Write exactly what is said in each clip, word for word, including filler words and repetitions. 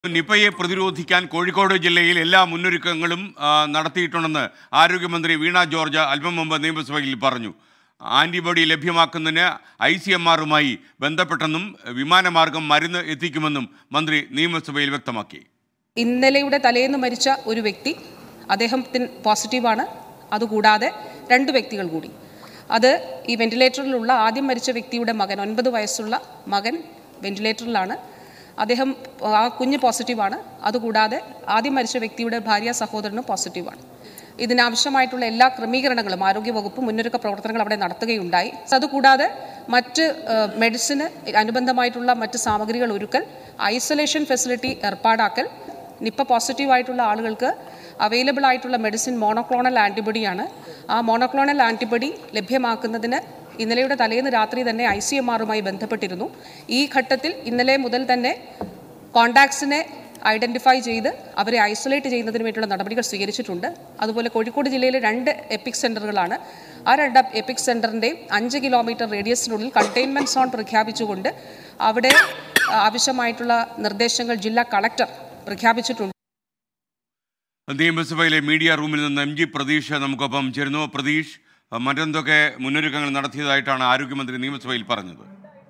നിപയെ പ്രതിരോധിക്കാൻ കോഴിക്കോട് ജില്ലയിൽ എല്ലാ മുന്നൊരുക്കങ്ങളും നടത്തിയിട്ടുണ്ടെന്ന് ആരോഗ്യമന്ത്രി വീണ ജോർജ് അല്പം മുമ്പ് നിയമസഭയിൽ പറഞ്ഞു. ആന്റിബോഡി ലഭ്യമാക്കുന്നതിന് ഐ സി എം ആറുമായി ബന്ധപ്പെട്ടെന്നും വിമാനമാർഗം മരുന്ന് എത്തിക്കുമെന്നും മന്ത്രി നിയമസഭയിൽ വ്യക്തമാക്കി. ഇന്നലെയുടെ തലേന്ന് മരിച്ച ഒരു വ്യക്തി, അദ്ദേഹത്തിന് പോസിറ്റീവാണ്. അതുകൂടാതെ രണ്ട് വ്യക്തികൾ കൂടി, അത് ഈ വെന്റിലേറ്ററിലുള്ള ആദ്യം മരിച്ച വ്യക്തിയുടെ മകൻ, ഒൻപത് വയസ്സുള്ള മകൻ വെന്റിലേറ്ററിലാണ്. അദ്ദേഹം ആ കുഞ്ഞ് പോസിറ്റീവാണ്. അതുകൂടാതെ ആദ്യം മരിച്ച വ്യക്തിയുടെ ഭാര്യ സഹോദരനും പോസിറ്റീവാണ്. ഇതിനാവശ്യമായിട്ടുള്ള എല്ലാ ക്രമീകരണങ്ങളും ആരോഗ്യവകുപ്പ് മുന്നൊരുക്ക പ്രവർത്തനങ്ങൾ അവിടെ നടത്തുകയുണ്ടായി. അതുകൂടാതെ മറ്റ് മെഡിസിന് അനുബന്ധമായിട്ടുള്ള മറ്റ് സാമഗ്രികൾ ഒരുക്കൽ, ഐസൊലേഷൻ ഫെസിലിറ്റി ഏർപ്പാടാക്കൽ, നിപ്പ പോസിറ്റീവായിട്ടുള്ള ആളുകൾക്ക് അവൈലബിൾ ആയിട്ടുള്ള മെഡിസിൻ മോണോക്ലോണൽ ആൻറ്റിബോഡിയാണ്. ആ മോണോക്ലോണൽ ആൻറ്റിബോഡി ലഭ്യമാക്കുന്നതിന് ഇന്നലെയുടെ തലേന്ന് രാത്രി തന്നെ ഐ സി എം ആറുമായി ബന്ധപ്പെട്ടിരുന്നു. ഈ ഘട്ടത്തിൽ ഇന്നലെ മുതൽ തന്നെ കോണ്ടാക്ട്സിനെ ഐഡൻറ്റിഫൈ ചെയ്ത് അവരെ ഐസൊലേറ്റ് ചെയ്യുന്നതിന് വേണ്ടിയുള്ള നടപടികൾ സ്വീകരിച്ചിട്ടുണ്ട്. അതുപോലെ കോഴിക്കോട് ജില്ലയിലെ രണ്ട് എപ്പിക് സെൻ്ററുകളാണ്. ആ രണ്ട് എപ്പിക് സെൻ്ററിൻ്റെയും അഞ്ച് കിലോമീറ്റർ റേഡിയസിനുള്ളിൽ കണ്ടെയ്ൻമെൻറ്റ് സോൺ പ്രഖ്യാപിച്ചുകൊണ്ട് അവിടെ ആവശ്യമായിട്ടുള്ള നിർദ്ദേശങ്ങൾ ജില്ലാ കളക്ടർ പ്രഖ്യാപിച്ചിട്ടുണ്ട്. നിയമസഭയിലെ മീഡിയ റൂമിൽ നിന്ന് എം ജി പ്രതീഷ് നമുക്കൊപ്പം ചേരുന്നു. പ്രതീഷ്, മറ്റെന്തൊക്കെ മുന്നൊരുക്കങ്ങൾ നടത്തിയതായിട്ടാണ് ആരോഗ്യമന്ത്രി നിയമസഭയിൽ പറഞ്ഞത്?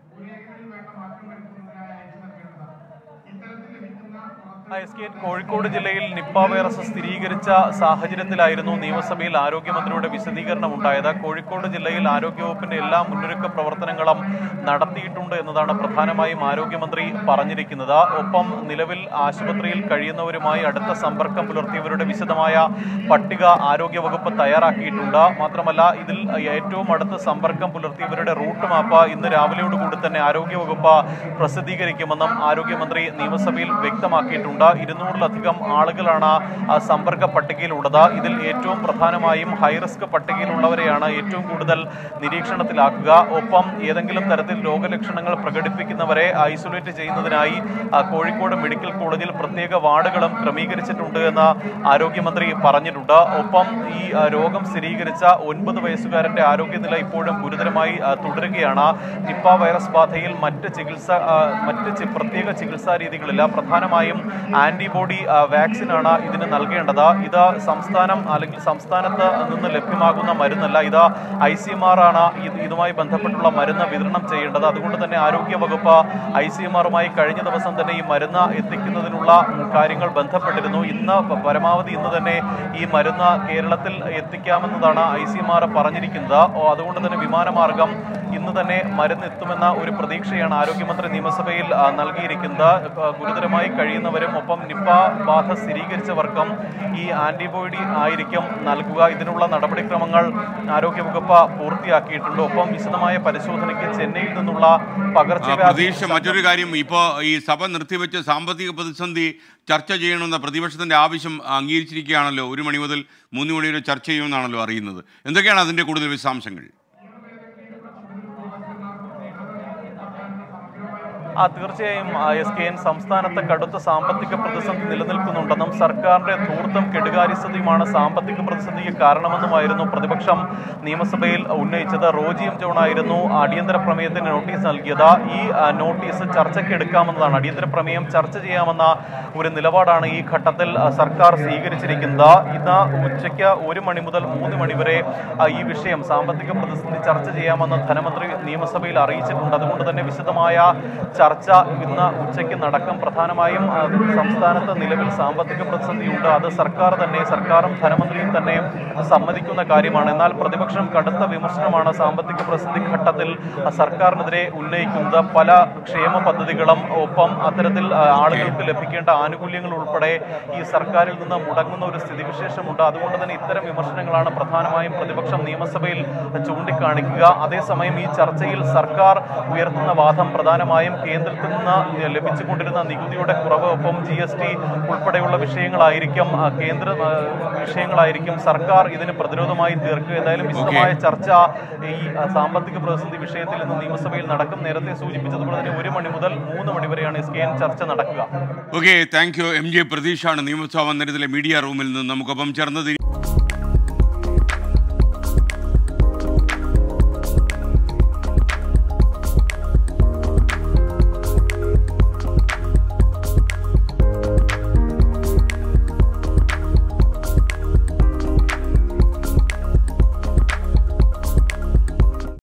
കോഴിക്കോട് ജില്ലയിൽ നിപ്പ വൈറസ് സ്ഥിരീകരിച്ച സാഹചര്യത്തിലായിരുന്നു നിയമസഭയിൽ ആരോഗ്യമന്ത്രിയുടെ വിശദീകരണം ഉണ്ടായത്. കോഴിക്കോട് ജില്ലയിൽ ആരോഗ്യവകുപ്പിന്റെ എല്ലാ മുന്നൊരുക്ക പ്രവർത്തനങ്ങളും നടത്തിയിട്ടുണ്ട് എന്നതാണ് പ്രധാനമായും ആരോഗ്യമന്ത്രി പറഞ്ഞിരിക്കുന്നത്. ഒപ്പം നിലവിൽ ആശുപത്രിയിൽ കഴിയുന്നവരുമായി അടുത്ത സമ്പർക്കം പുലർത്തിയവരുടെ വിശദമായ പട്ടിക ആരോഗ്യവകുപ്പ് തയ്യാറാക്കിയിട്ടുണ്ട്. മാത്രമല്ല, ഇതിൽ ഏറ്റവും അടുത്ത സമ്പർക്കം പുലർത്തിയവരുടെ റൂട്ട് മാപ്പ് ഇന്ന് രാവിലെയോടുകൂടി തന്നെ ആരോഗ്യവകുപ്പ് പ്രസിദ്ധീകരിക്കുമെന്നും ആരോഗ്യമന്ത്രി നിയമസഭയിൽ വ്യക്തമാക്കിയിട്ടുണ്ട്. ഇരുന്നൂറിലധികം ആളുകളാണ് സമ്പർക്ക പട്ടികയിലുള്ളത്. ഇതിൽ ഏറ്റവും പ്രധാനമായും ഹൈറിസ്ക് പട്ടികയിലുള്ളവരെയാണ് ഏറ്റവും കൂടുതൽ നിരീക്ഷണത്തിലാക്കുക. ഒപ്പം ഏതെങ്കിലും തരത്തിൽ രോഗലക്ഷണങ്ങൾ പ്രകടിപ്പിക്കുന്നവരെ ഐസൊലേറ്റ് ചെയ്യുന്നതിനായി കോഴിക്കോട് മെഡിക്കൽ കോളേജിൽ പ്രത്യേക വാർഡുകളും ക്രമീകരിച്ചിട്ടുണ്ട് എന്ന് ആരോഗ്യമന്ത്രി പറഞ്ഞിട്ടുണ്ട്. ഒപ്പം ഈ രോഗം സ്ഥിരീകരിച്ച ഒൻപത് വയസ്സുകാരന്റെ ആരോഗ്യനില ഇപ്പോഴും ഗുരുതരമായി തുടരുകയാണ്. നിപ്പ വൈറസ് ബാധയിൽ മറ്റ് ചികിത്സ മറ്റ് പ്രത്യേക ചികിത്സാ രീതികളില്ല. പ്രധാനമായും ആന്റിബോഡി വാക്സിനാണ് ഇതിന് നൽകേണ്ടത്. ഇത് സംസ്ഥാനം അല്ലെങ്കിൽ സംസ്ഥാനത്ത് നിന്ന് ലഭ്യമാകുന്ന മരുന്നല്ല. ഇത് ഐ സി എം ആർ ആണ് ഇതുമായി ബന്ധപ്പെട്ടുള്ള മരുന്ന് വിതരണം ചെയ്യേണ്ടത്. അതുകൊണ്ട് തന്നെ ആരോഗ്യ വകുപ്പ് ഐ സി എം ആറുമായി കഴിഞ്ഞ ദിവസം തന്നെ ഈ മരുന്ന് എത്തിക്കുന്നതിനുള്ള കാര്യങ്ങൾ ബന്ധപ്പെട്ടിരുന്നു. ഇന്ന് പരമാവധി ഇന്ന് തന്നെ ഈ മരുന്ന് കേരളത്തിൽ എത്തിക്കാമെന്നതാണ് ഐ സി എം ആർ പറഞ്ഞിരിക്കുന്നത്. അതുകൊണ്ട് തന്നെ വിമാനമാർഗം ഇന്ന് തന്നെ മരുന്ന് എത്തുമെന്ന ഒരു പ്രതീക്ഷയാണ് ആരോഗ്യമന്ത്രി നിയമസഭയിൽ നൽകിയിരിക്കുന്നത്. ഗുരുതരമായി കഴിയുന്നവരും ഒപ്പം നിപ്പ ബാധ സ്ഥിരീകരിച്ചവർക്കും ഈ ആന്റിബോഡി ആയിരിക്കും നൽകുക. ഇതിനുള്ള നടപടിക്രമങ്ങൾ ആരോഗ്യവകുപ്പ് പൂർത്തിയാക്കിയിട്ടുണ്ട്. ഒപ്പം വിശദമായ പരിശോധനയ്ക്ക് ചെന്നൈയിൽ നിന്നുള്ള പകർച്ചവ്യാധി. മറ്റൊരു കാര്യം, ഇപ്പോൾ ഈ സഭ നിർത്തിവെച്ച് സാമ്പത്തിക പ്രതിസന്ധി ചർച്ച ചെയ്യണമെന്ന പ്രതിപക്ഷത്തിന്റെ ആവശ്യം അംഗീകരിച്ചിരിക്കുകയാണല്ലോ. ഒരു മണി മുതൽ മൂന്ന് മണി വരെ ചർച്ച ചെയ്യുമെന്നാണല്ലോ അറിയുന്നത്. എന്തൊക്കെയാണ് അതിന്റെ കൂടുതൽ വിശദാംശങ്ങൾ? ആ തീർച്ചയായും എസ് കെ എൻ സംസ്ഥാനത്ത് കടുത്ത സാമ്പത്തിക പ്രതിസന്ധി നിലനിൽക്കുന്നുണ്ടെന്നും സർക്കാരിന്റെ ധൂർത്തും കെടുകാര്യസ്ഥതയുമാണ് സാമ്പത്തിക പ്രതിസന്ധിക്ക് കാരണമെന്നുമായിരുന്നു പ്രതിപക്ഷം നിയമസഭയിൽ ഉന്നയിച്ചത്. റോജി എം ജോൺ ആയിരുന്നു അടിയന്തര പ്രമേയത്തിന് നോട്ടീസ് നൽകിയത്. ഈ നോട്ടീസ് ചർച്ചയ്ക്ക് എടുക്കാമെന്നതാണ്, അടിയന്തര പ്രമേയം ചർച്ച ചെയ്യാമെന്ന ഒരു നിലപാടാണ് ഈ ഘട്ടത്തിൽ സർക്കാർ സ്വീകരിച്ചിരിക്കുന്നത്. ഇന്ന് ഉച്ചയ്ക്ക് ഒരു മണി മുതൽ മൂന്ന് മണി വരെ ഈ വിഷയം സാമ്പത്തിക പ്രതിസന്ധി ചർച്ച ചെയ്യാമെന്ന് ധനമന്ത്രി നിയമസഭയിൽ അറിയിച്ചിട്ടുണ്ട്. അതുകൊണ്ട് തന്നെ വിശദമായ ചർച്ച ഇന്ന് ഉച്ചയ്ക്ക് നടക്കും. പ്രധാനമായും സംസ്ഥാനത്ത് നിലവിൽ സാമ്പത്തിക പ്രതിസന്ധിയുണ്ട്. അത് സർക്കാർ തന്നെ സർക്കാരും ധനമന്ത്രിയും തന്നെ സമ്മതിക്കുന്ന കാര്യമാണ്. എന്നാൽ പ്രതിപക്ഷം കടുത്ത വിമർശനമാണ് സാമ്പത്തിക പ്രതിസന്ധി ഘട്ടത്തിൽ സർക്കാരിനെതിരെ ഉന്നയിക്കുന്നത്. പല ക്ഷേമ പദ്ധതികളും ഒപ്പം അത്തരത്തിൽ ആളുകൾക്ക് ലഭിക്കേണ്ട ആനുകൂല്യങ്ങൾ ഉൾപ്പെടെ ഈ സർക്കാരിൽ നിന്ന് മുടങ്ങുന്ന ഒരു സ്ഥിതിവിശേഷമുണ്ട്. അതുകൊണ്ട് തന്നെ ഇത്തരം വിമർശനങ്ങളാണ് പ്രധാനമായും പ്രതിപക്ഷം നിയമസഭയിൽ ചൂണ്ടിക്കാണിക്കുക. അതേസമയം ഈ ചർച്ചയിൽ സർക്കാർ ഉയർത്തുന്ന വാദം പ്രധാനമായും കേന്ദ്രത്തിൽ നിന്ന് ലഭിച്ചുകൊണ്ടിരുന്ന നികുതിയുടെ കുറവ്, ഒപ്പം ജി എസ് ടി ഉൾപ്പെടെയുള്ള വിഷയങ്ങളായിരിക്കും കേന്ദ്ര വിഷയങ്ങളായിരിക്കും സർക്കാർ ഇതിന് പ്രതിരോധമായി തീർക്കുക. എന്തായാലും വിശദമായ ചർച്ച ഈ സാമ്പത്തിക പ്രതിസന്ധി വിഷയത്തിൽ ഇന്ന് നിയമസഭയിൽ നടക്കും. നേരത്തെ സൂചിപ്പിച്ചതുപോലെ തന്നെ ഒരു മണി മുതൽ മൂന്ന് മണി വരെയാണ് എസ് കെ എൻ ചർച്ച നടക്കുക. Okay, thank you. M J പ്രതീഷാണ് നിയമസഭാ മന്ദിരത്തിലെ മീഡിയ റൂമിൽ നിന്ന് നമുക്കൊപ്പം ചേർന്നത്.